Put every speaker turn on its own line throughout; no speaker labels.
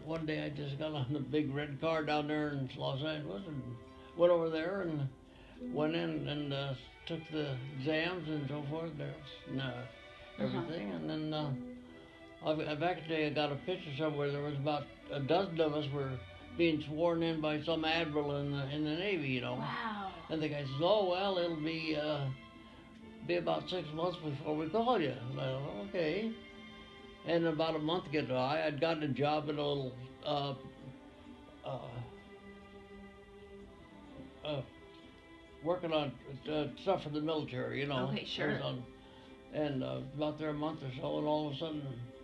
one day I just got on the big red car down there in Los Angeles and went over there and went in and took the exams and so forth. And everything, and then back today I got a picture somewhere. There was about a dozen of us were being sworn in by some admiral in the Navy, you know.
Wow.
And the guy says, "Oh well, it'll be about 6 months before we call you." And I thought, okay. And about a month get by, I'd gotten a job at a little working on stuff for the military, you know.
Okay, sure.
And about there a month or so, and all of a sudden,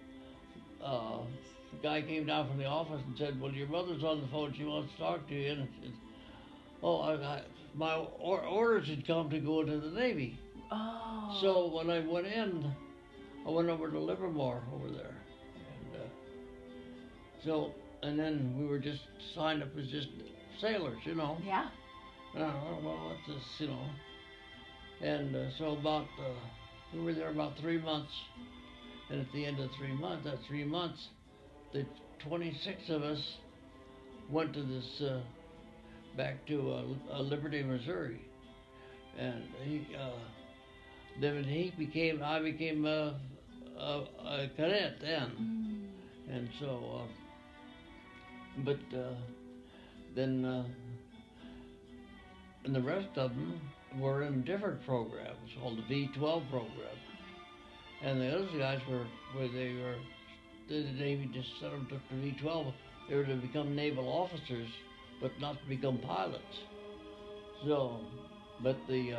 the guy came down from the office and said, "Well, your mother's on the phone. She wants to talk to you." And said, "Oh, my orders had come to go into the Navy."
Oh.
So when I went in, I went over to Livermore over there, and then we were just signed up as just sailors, you know.
Yeah.
And I thought, well, what's this, you know? And so we were there about 3 months, and at the end of 3 months, the 26 of us went to this back to Liberty, Missouri, and I became a cadet then, and so, but then. And the rest of them were in different programs called the V-12 program. And the other guys the Navy just set them to the V-12. They were to become naval officers, but not to become pilots. So, but we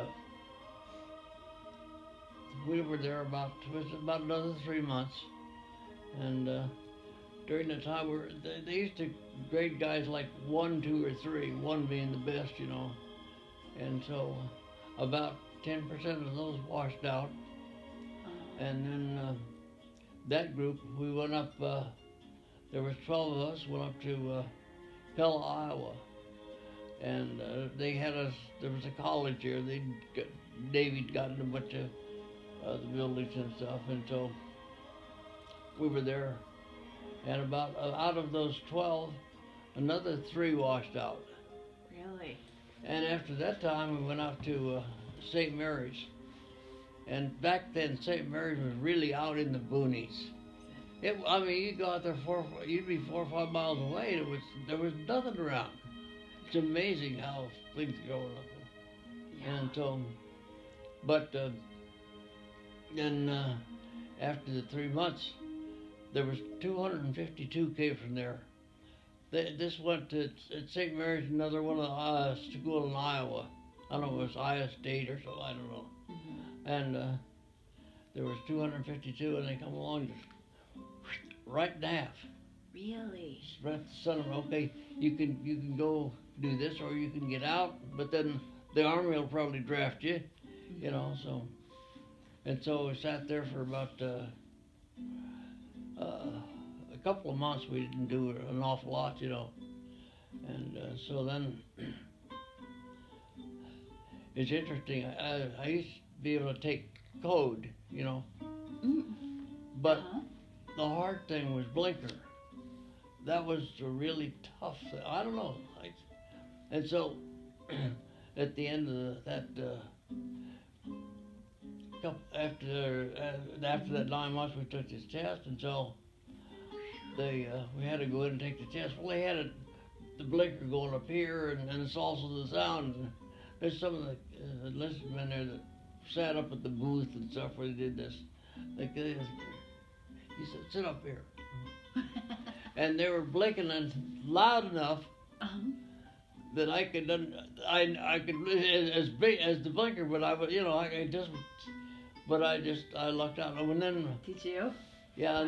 were there about another 3 months. And during the time, they used to grade guys like 1, 2, or 3, 1 being the best, you know. And so about 10% of those washed out. And then that group, we went up, there was 12 of us, went up to Pella, Iowa. And they had us, there was a college here. Davy'd gotten a bunch of the buildings and stuff. And so we were there. And about out of those 12, another 3 washed out.
Really?
And after that time, we went out to St. Mary's. And back then, St. Mary's was really out in the boonies. I mean, you'd go out there you'd be 4 or 5 miles away, and there was nothing around. It's amazing how things are going up there. Yeah. And so, but then after the 3 months, there was 252 came from there. This went to at St. Mary's, another one of the school in Iowa. I don't know if it was Iowa State or something, I don't know. And there was 252, and they come along just right in half.
Really?
Sent them, okay, you can go do this, or you can get out, but then the Army will probably draft you, you know. So, and so we sat there for about a couple of months. We didn't do an awful lot, you know. And so then it's interesting. I used to be able to take code, you know, but the hard thing was blinker. That was a really tough thing. I don't know. And so at the end of after that 9 months, we took this test, and so we had to go in and take the test. Well, they had the blinker going up here, and it's also the sound. And there's some of the enlisted men there that sat up at the booth and stuff where they did this. He said, "Sit up here." And they were blinking loud enough that I could as big as the blinker, but I lucked out. And then
Did you?
yeah.